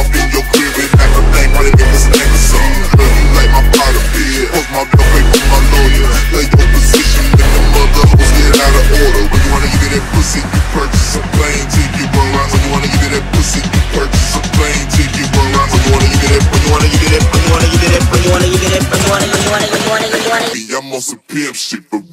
off in your crib and act a thing while they make us act some. Girl, you like my pot of beer, post my bill, pay for my lawyer. Play your position, and the mother hoes get out of order. When you wanna give me that pussy, you purchase a plane ticket, run around. When you wanna give me that pussy, you purchase a plane ticket, run around. When you wanna give me that, when you wanna give me that, when you wanna give me that, when you wanna give me that, when you wanna, when you wanna, when you wanna, when you wanna. I'm on some pimp shit, but